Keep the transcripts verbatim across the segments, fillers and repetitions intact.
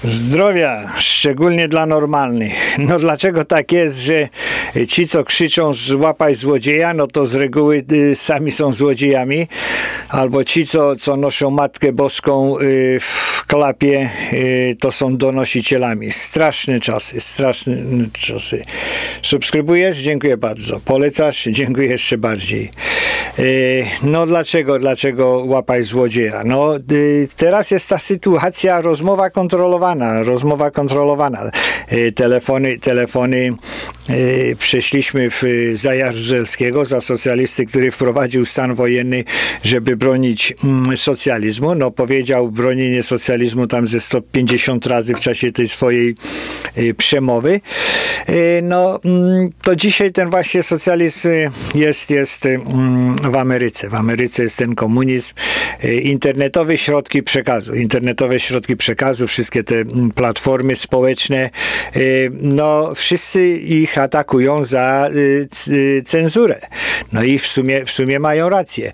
Zdrowia, szczególnie dla normalnych. No dlaczego tak jest, że ci, co krzyczą złapaj złodzieja, no to z reguły y, sami są złodziejami, albo ci, co, co noszą Matkę Boską y, w klapie, y, to są donosicielami. Straszne czasy, straszne czasy. Subskrybujesz? Dziękuję bardzo. Polecasz? Dziękuję jeszcze bardziej. Y, no dlaczego, dlaczego łapaj złodzieja? No y, teraz jest ta sytuacja, rozmowa kontrolowana. Rozmowa kontrolowana. Telefony, telefony e, przeszliśmy w, za Jaruzelskiego, za socjalisty, który wprowadził stan wojenny, żeby bronić mm, socjalizmu. No powiedział bronienie socjalizmu tam ze sto pięćdziesiąt razy w czasie tej swojej e, przemowy. E, no mm, to dzisiaj ten właśnie socjalizm jest, jest mm, w Ameryce. W Ameryce jest ten komunizm. E, internetowe środki przekazu. Internetowe środki przekazu, wszystkie te platformy społeczne, no wszyscy ich atakują za cenzurę. No i w sumie, w sumie mają rację.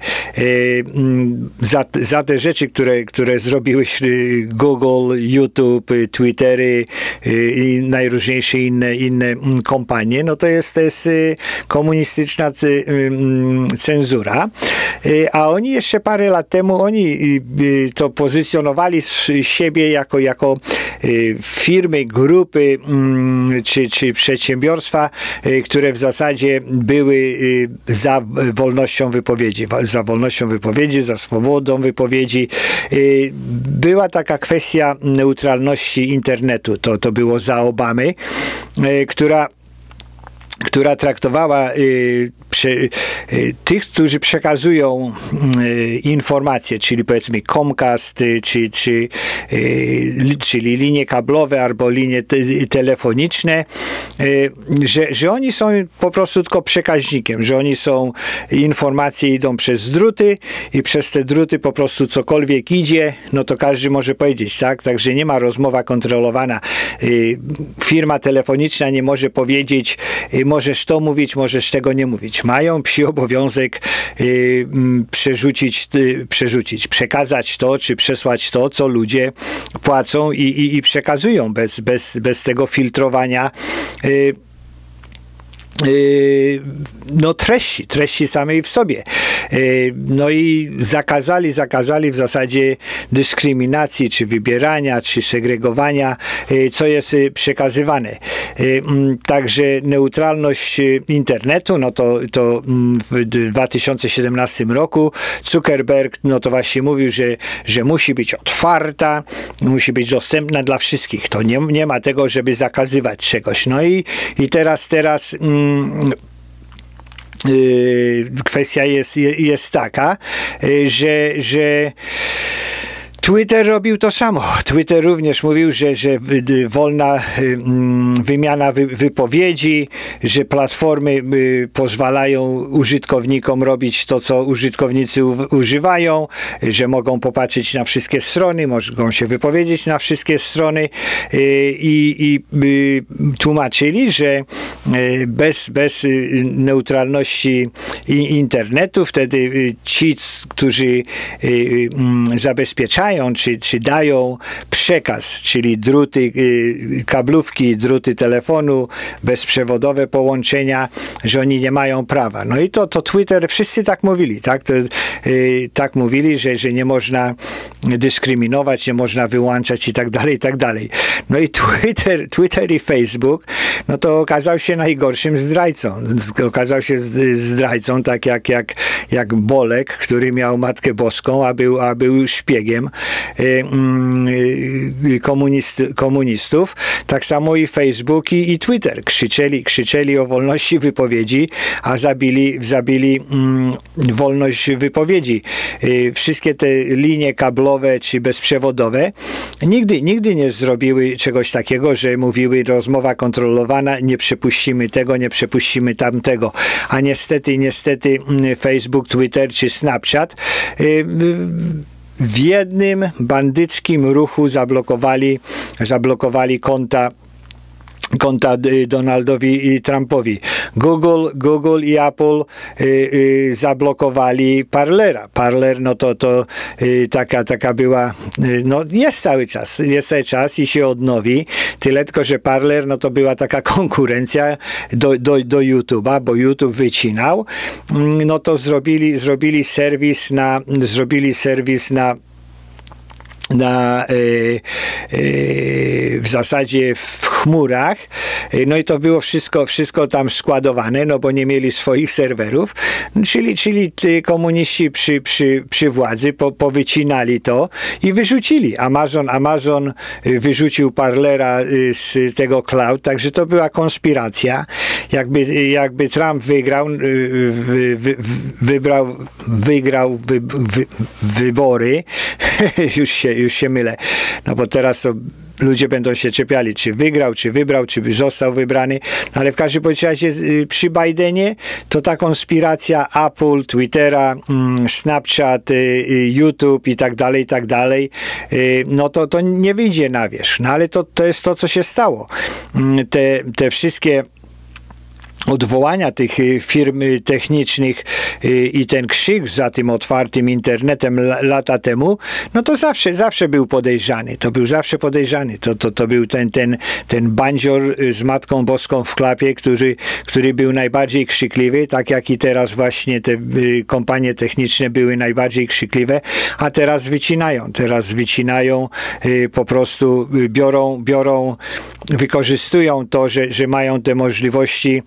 Za, za te rzeczy, które, które zrobiły Google, YouTube, Twittery i najróżniejsze inne, inne kompanie, no to jest, to jest komunistyczna cenzura. A oni jeszcze parę lat temu, oni to pozycjonowali siebie jako, jako firmy, grupy czy, czy przedsiębiorstwa, które w zasadzie były za wolnością wypowiedzi, za wolnością wypowiedzi, za swobodą wypowiedzi. Była taka kwestia neutralności internetu. To, to było za Obamy, która która traktowała y, prze, y, tych, którzy przekazują y, informacje, czyli powiedzmy Comcast, y, czy, czy, y, czyli linie kablowe albo linie te, telefoniczne, y, że, że oni są po prostu tylko przekaźnikiem, że oni są, informacje idą przez druty i przez te druty po prostu cokolwiek idzie, no to każdy może powiedzieć, tak? Także nie ma rozmowa kontrolowana. Y, firma telefoniczna nie może powiedzieć, y, możesz to mówić, możesz tego nie mówić. Mają psi obowiązek y, przerzucić, y, przerzucić, przekazać to, czy przesłać to, co ludzie płacą i, i, i przekazują bez, bez, bez tego filtrowania y, no treści, treści samej w sobie. No i zakazali, zakazali w zasadzie dyskryminacji, czy wybierania, czy segregowania, co jest przekazywane. Także neutralność internetu, no to, to w dwa tysiące siedemnastym roku Zuckerberg, no to właśnie mówił, że, że musi być otwarta, musi być dostępna dla wszystkich. To nie, nie ma tego, żeby zakazywać czegoś. No i, i teraz, teraz kwestia jest, jest taka, że, że Twitter robił to samo. Twitter również mówił, że, że wolna wymiana wypowiedzi, że platformy pozwalają użytkownikom robić to, co użytkownicy używają, że mogą popatrzeć na wszystkie strony, mogą się wypowiedzieć na wszystkie strony i, i tłumaczyli, że bez, bez neutralności internetu wtedy ci, którzy zabezpieczają Czy, czy dają przekaz, czyli druty, kablówki, druty telefonu, bezprzewodowe połączenia, że oni nie mają prawa. No i to, to Twitter, wszyscy tak mówili, tak? To, y, tak mówili, że, że nie można dyskryminować, nie można wyłączać i tak dalej, i tak dalej. No i Twitter, Twitter i Facebook, no to okazał się najgorszym zdrajcą. Okazał się zdrajcą, tak jak, jak, jak Bolek, który miał Matkę Boską, a był, a był szpiegiem komunist, komunistów. Tak samo i Facebook i, i Twitter. Krzyczeli, krzyczeli o wolności wypowiedzi, a zabili, zabili mm, wolność wypowiedzi. Wszystkie te linie kablowe czy bezprzewodowe nigdy, nigdy nie zrobiły czegoś takiego, że mówiły rozmowa kontrolowana, nie przepuścimy tego, nie przepuścimy tamtego. A niestety, niestety Facebook, Twitter czy Snapchat w jednym bandyckim ruchu zablokowali, zablokowali konta konta Donaldowi Trumpowi. Google, Google i Apple y, y, zablokowali Parlera. Parler, no to, to y, taka, taka była, y, no jest cały czas, jest cały czas i się odnowi. Tyle tylko, że Parler, no to była taka konkurencja do, do, do YouTube'a, bo YouTube wycinał. No to zrobili, zrobili serwis na, zrobili serwis na na, e, e, w zasadzie w chmurach, no i to było wszystko, wszystko tam składowane, no bo nie mieli swoich serwerów, czyli, czyli komuniści przy, przy, przy władzy po, powycinali to i wyrzucili. Amazon, Amazon wyrzucił Parlera z tego cloud, także to była konspiracja. Jakby, jakby Trump wygrał, wy, wy, wybrał, wygrał wy, wy, wybory, już się już się mylę, no bo teraz to ludzie będą się czepiali, czy wygrał, czy wybrał, czy został wybrany, no ale w każdym razie przy Bidenie to ta konspiracja Apple, Twittera, Snapchat, YouTube i tak dalej, i tak dalej, no to, to nie wyjdzie na wierzch, no ale to, to jest to, co się stało. Te, te wszystkie odwołania tych firm technicznych i ten krzyk za tym otwartym internetem lata temu, no to zawsze, zawsze był podejrzany. To był zawsze podejrzany. To, to, to był ten, ten, ten bandzior z Matką Boską w klapie, który, który był najbardziej krzykliwy, tak jak i teraz właśnie te kompanie techniczne były najbardziej krzykliwe, a teraz wycinają. Teraz wycinają, po prostu biorą, biorą wykorzystują to, że, że mają te możliwości,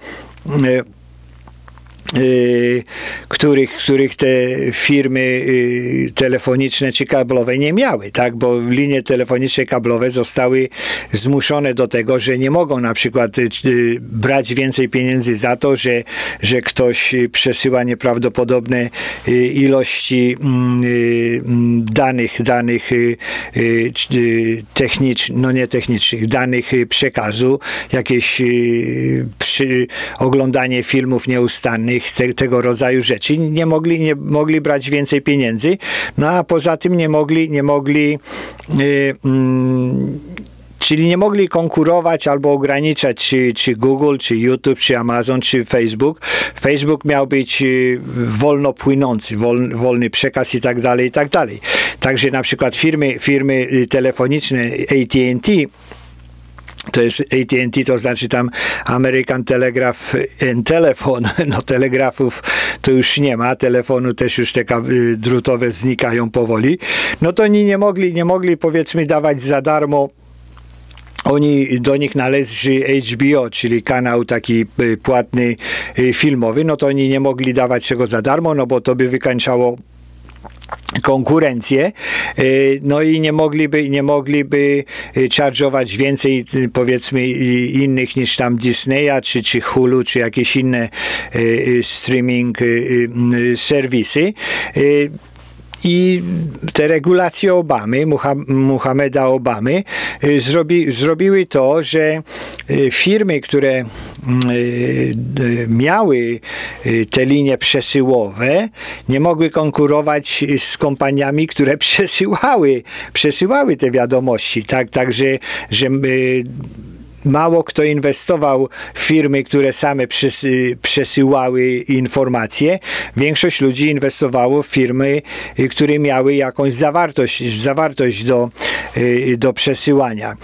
Yy, których, których te firmy yy, telefoniczne czy kablowe nie miały, tak, bo linie telefoniczne kablowe zostały zmuszone do tego, że nie mogą na przykład yy, brać więcej pieniędzy za to, że, że ktoś przesyła nieprawdopodobne yy, ilości yy, danych, danych yy, yy, technicznych, no nie technicznych, danych yy, przekazu, jakieś yy, przy, oglądanie filmów nieustannych, Te, tego rodzaju rzeczy. Nie mogli, nie mogli brać więcej pieniędzy, no a poza tym nie mogli, nie mogli yy, mm, czyli nie mogli konkurować albo ograniczać czy, czy Google, czy YouTube, czy Amazon, czy Facebook. Facebook miał być yy, wolno płynący, wol, wolny przekaz i tak dalej, i tak dalej. Także na przykład firmy, firmy telefoniczne A T and T, to jest A T and T, to znaczy tam American Telegraph and Telephone, no telegrafów to już nie ma, telefonu też już te drutowe znikają powoli, no to oni nie mogli, nie mogli powiedzmy dawać za darmo. Oni, do nich należy H B O, czyli kanał taki płatny filmowy, no to oni nie mogli dawać czego za darmo, no bo to by wykańczało konkurencję, no i nie mogliby, nie mogliby charge'ować więcej, powiedzmy, innych niż tam Disneya, czy, czy Hulu, czy jakieś inne streaming serwisy. I te regulacje Obamy, Muhammeda Obamy, zrobi, zrobiły to, że firmy, które miały te linie przesyłowe, nie mogły konkurować z kompaniami, które przesyłały, przesyłały te wiadomości. Tak, także, że mało kto inwestował w firmy, które same przesy, przesyłały informacje. Większość ludzi inwestowało w firmy, które miały jakąś zawartość, zawartość do, do przesyłania.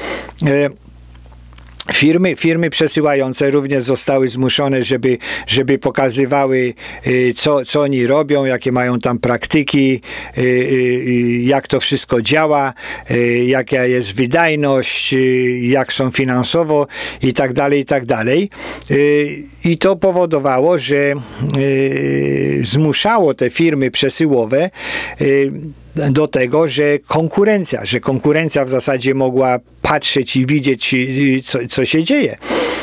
Firmy, firmy przesyłające również zostały zmuszone, żeby, żeby pokazywały, co, co oni robią, jakie mają tam praktyki, jak to wszystko działa, jaka jest wydajność, jak są finansowo i tak dalej, i tak dalej. I to powodowało, że zmuszało te firmy przesyłowe do tego, że konkurencja, że konkurencja w zasadzie mogła patrzeć i widzieć, co, co się dzieje.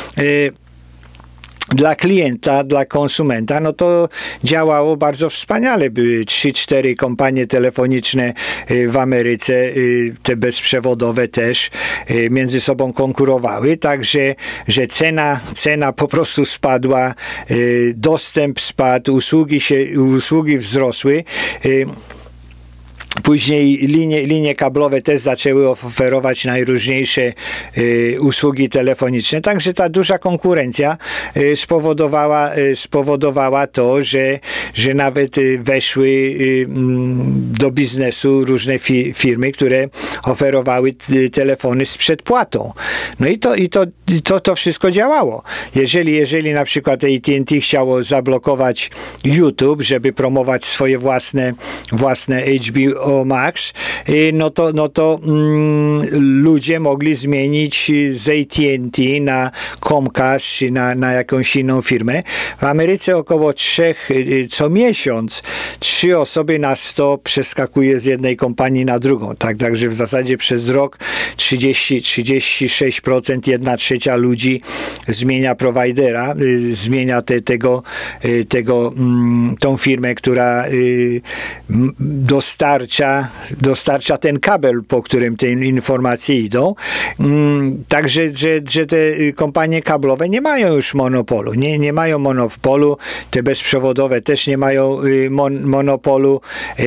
Dla klienta, dla konsumenta, no to działało bardzo wspaniale. Były trzy, cztery kompanie telefoniczne w Ameryce, te bezprzewodowe też między sobą konkurowały, także że cena, cena po prostu spadła, dostęp spadł, usługi się, usługi wzrosły. Później linie, linie kablowe też zaczęły oferować najróżniejsze y, usługi telefoniczne, także ta duża konkurencja y, spowodowała, y, spowodowała to, że, że nawet y, weszły y, do biznesu różne fi, firmy, które oferowały y, telefony z przedpłatą. No i to, i to, i to, to wszystko działało. Jeżeli, jeżeli na przykład A T and T chciało zablokować YouTube, żeby promować swoje własne, własne H B O Max, no to, no to mm, ludzie mogli zmienić z A T and T na Comcast czy na, na jakąś inną firmę. W Ameryce około trzech co miesiąc trzy osoby na sto przeskakuje z jednej kompanii na drugą. Tak, także w zasadzie przez rok trzydzieści do trzydziestu sześciu procent, jedna trzecia ludzi zmienia prowajdera, y, zmienia te, tego, y, tego mm, tą firmę, która y, dostarcza dostarcza ten kabel, po którym te informacje idą. Także, że, że te kompanie kablowe nie mają już monopolu. Nie, nie mają monopolu. Te bezprzewodowe też nie mają mon, monopolu.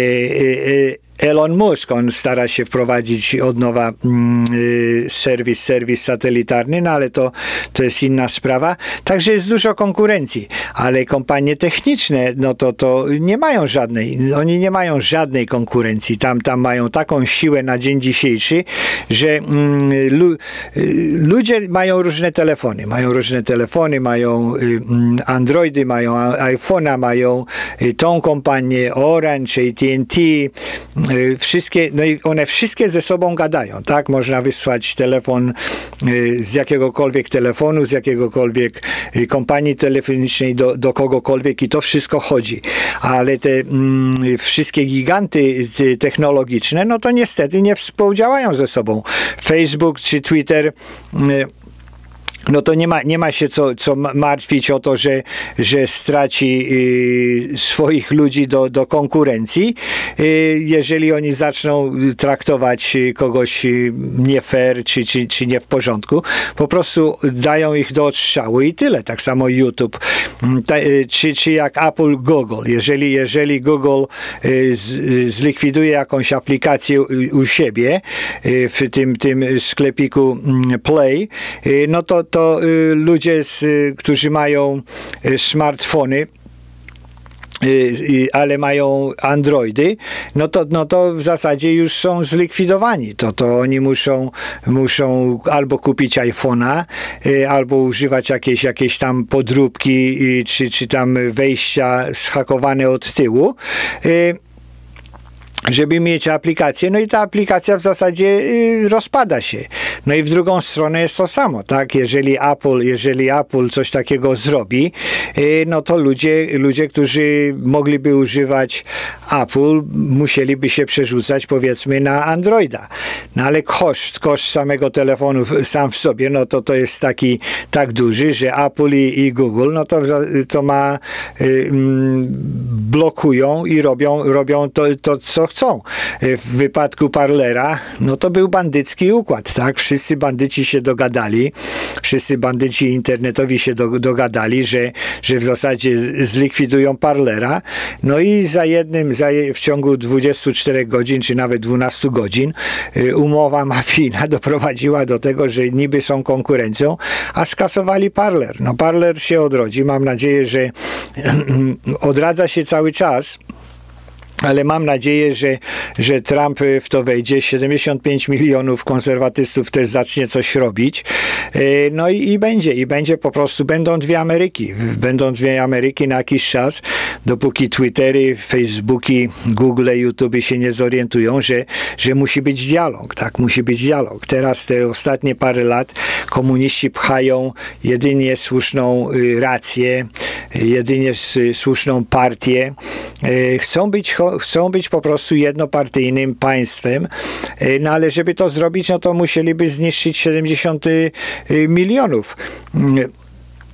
Elon Musk, on stara się wprowadzić od nowa mm, serwis, serwis satelitarny, no ale to, to jest inna sprawa. Także jest dużo konkurencji, ale kompanie techniczne, no to, to nie mają żadnej, oni nie mają żadnej konkurencji. Tam, tam mają taką siłę na dzień dzisiejszy, że mm, lu, ludzie mają różne telefony. Mają różne telefony, mają y, Androidy, mają iPhone'a, mają y, tą kompanię, Orange, A T and T, wszystkie, no i one wszystkie ze sobą gadają, tak? Można wysłać telefon z jakiegokolwiek telefonu, z jakiegokolwiek kompanii telefonicznej do, do kogokolwiek i to wszystko chodzi. Ale te mm, wszystkie giganty technologiczne, no to niestety nie współdziałają ze sobą. Facebook czy Twitter no to nie ma, nie ma się co, co martwić o to, że, że straci y, swoich ludzi do, do konkurencji, y, jeżeli oni zaczną traktować kogoś nie fair, czy, czy, czy nie w porządku. Po prostu dają ich do odstrzału i tyle. Tak samo YouTube, Ta, y, czy, czy jak Apple, Google. Jeżeli, jeżeli Google y, z, y, zlikwiduje jakąś aplikację u, u siebie y, w tym, tym sklepiku y, Play, y, no to to y, ludzie, z, y, którzy mają y, smartfony, ale mają Androidy, no to, no to w zasadzie już są zlikwidowani. To, to oni muszą, muszą albo kupić iPhone'a, albo używać jakieś, jakieś tam podróbki, czy, czy tam wejścia zhakowane od tyłu, żeby mieć aplikację, no i ta aplikacja w zasadzie y, rozpada się. No i w drugą stronę jest to samo, tak? Jeżeli Apple, jeżeli Apple coś takiego zrobi, y, no to ludzie, ludzie, którzy mogliby używać Apple, musieliby się przerzucać, powiedzmy, na Androida. No ale koszt, koszt samego telefonu sam w sobie, no to to jest taki, tak duży, że Apple i, i Google, no to, to ma, y, mm, blokują i robią, robią to, to, co chcą. W wypadku Parlera, no to był bandycki układ, tak? Wszyscy bandyci się dogadali, wszyscy bandyci internetowi się do, dogadali, że, że w zasadzie zlikwidują Parlera, no i za jednym, za, w ciągu dwudziestu czterech godzin, czy nawet dwunastu godzin, umowa mafijna doprowadziła do tego, że niby są konkurencją, a skasowali Parler. No Parler się odrodzi, mam nadzieję, że odradza się cały czas, ale mam nadzieję, że, że Trump w to wejdzie. siedemdziesiąt pięć milionów konserwatystów też zacznie coś robić. No i, i będzie. I będzie po prostu, będą dwie Ameryki. Będą dwie Ameryki na jakiś czas, dopóki Twittery, Facebooki, Google, YouTube się nie zorientują, że, że musi być dialog. Tak, musi być dialog. Teraz te ostatnie parę lat komuniści pchają jedynie słuszną rację, jedynie słuszną partię. Chcą być chcą być po prostu jednopartyjnym państwem, no ale żeby to zrobić, no to musieliby zniszczyć siedemdziesiąt milionów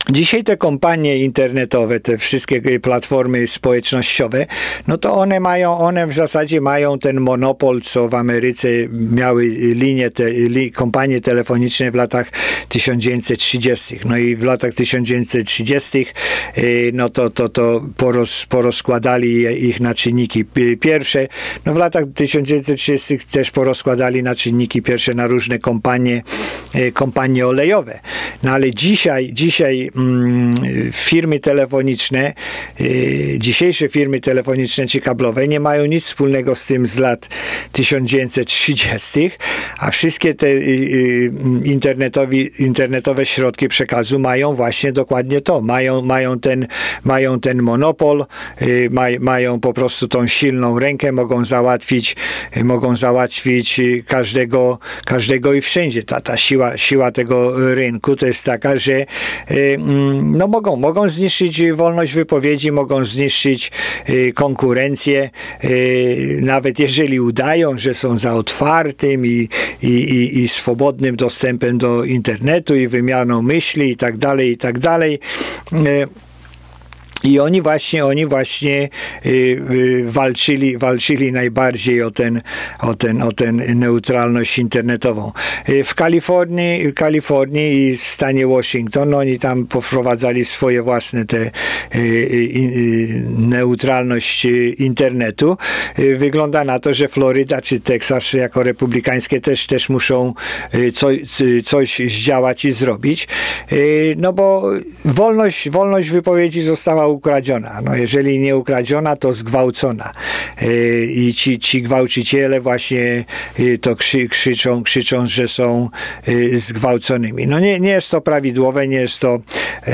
Dzisiaj te kompanie internetowe, te wszystkie platformy społecznościowe, no to one mają, one w zasadzie mają ten monopol, co w Ameryce miały linie, te, li, kompanie telefoniczne w latach tysiąc dziewięćset trzydziestych. No i w latach tysiąc dziewięćset trzydziestych no to, to, to poroz, porozkładali ich na czynniki pierwsze. No w latach tysiąc dziewięćset trzydziestych też porozkładali na czynniki pierwsze na różne kompanie, kompanie olejowe. No ale dzisiaj, dzisiaj firmy telefoniczne, dzisiejsze firmy telefoniczne czy kablowe nie mają nic wspólnego z tym z lat tysiąc dziewięćset trzydziestych, a wszystkie te internetowi, internetowe środki przekazu mają właśnie dokładnie to. Mają, mają, ten, mają ten monopol, maj, mają po prostu tą silną rękę, mogą załatwić, mogą załatwić każdego, każdego i wszędzie. Ta, ta siła, siła tego rynku to jest taka, że no mogą, mogą zniszczyć wolność wypowiedzi, mogą zniszczyć y, konkurencję, y, nawet jeżeli udają, że są za otwartym i, i, i, i swobodnym dostępem do internetu i wymianą myśli i tak dalej, i tak dalej. Y, I oni właśnie, oni właśnie y, y, walczyli, walczyli najbardziej o ten, o ten, o ten neutralność internetową. Y, w Kalifornii, Kalifornii i w stanie Waszyngton, oni tam poprowadzali swoje własne te y, y, y, neutralność internetu. Y, wygląda na to, że Floryda czy Teksas jako republikańskie też, też muszą y, co, y, coś zdziałać i zrobić. Y, no bo wolność, wolność wypowiedzi została ukradziona. No jeżeli nie ukradziona, to zgwałcona. Yy, I ci, ci gwałciciele właśnie yy, to krzy, krzyczą, krzyczą, że są yy, zgwałconymi. No nie, nie jest to prawidłowe, nie jest to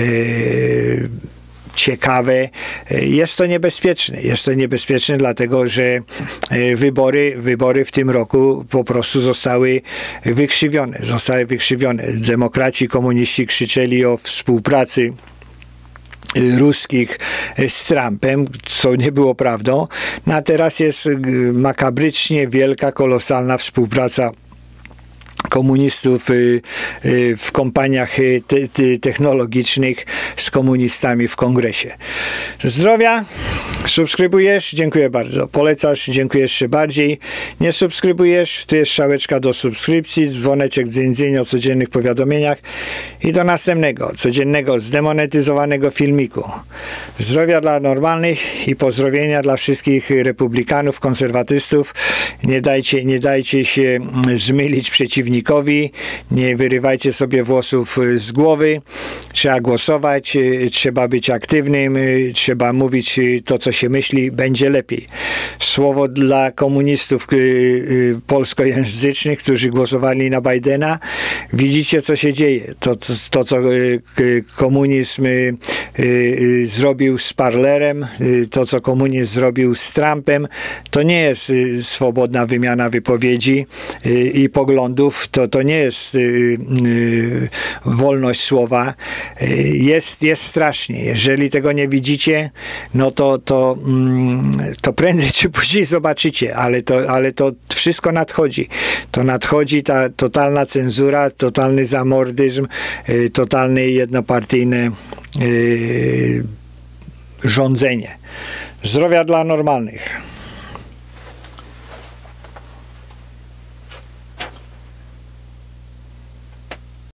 yy, ciekawe. Jest to niebezpieczne. Jest to niebezpieczne, dlatego że wybory, wybory w tym roku po prostu zostały wykrzywione. Zostały wykrzywione. Demokraci, komuniści krzyczeli o współpracy ruskich z Trumpem, co nie było prawdą. No a teraz jest makabrycznie wielka, kolosalna współpraca komunistów w kompaniach te, te technologicznych z komunistami w kongresie. Zdrowia, subskrybujesz? Dziękuję bardzo. Polecasz? Dziękuję jeszcze bardziej. Nie subskrybujesz? Tu jest strzałeczka do subskrypcji, dzwoneczek dzyń, dzyń o codziennych powiadomieniach i do następnego, codziennego, zdemonetyzowanego filmiku. Zdrowia dla normalnych i pozdrowienia dla wszystkich republikanów, konserwatystów. Nie dajcie, nie dajcie się zmylić przeciwnikowi. Nie wyrywajcie sobie włosów z głowy. Trzeba głosować, trzeba być aktywnym, trzeba mówić to, co się myśli, będzie lepiej. Słowo dla komunistów polskojęzycznych, którzy głosowali na Bidena. Widzicie, co się dzieje. To, to, to co komunizm zrobił z Parlerem, to, co komunizm zrobił z Trumpem, to nie jest swobodna wymiana wypowiedzi i poglądów. To, to nie jest y, y, wolność słowa. Y, jest, jest strasznie. Jeżeli tego nie widzicie, no to, to, mm, to prędzej czy później zobaczycie, ale to, ale to wszystko nadchodzi. To nadchodzi ta totalna cenzura, totalny zamordyzm, y, totalne jednopartyjne y, rządzenie. Zdrowia dla normalnych.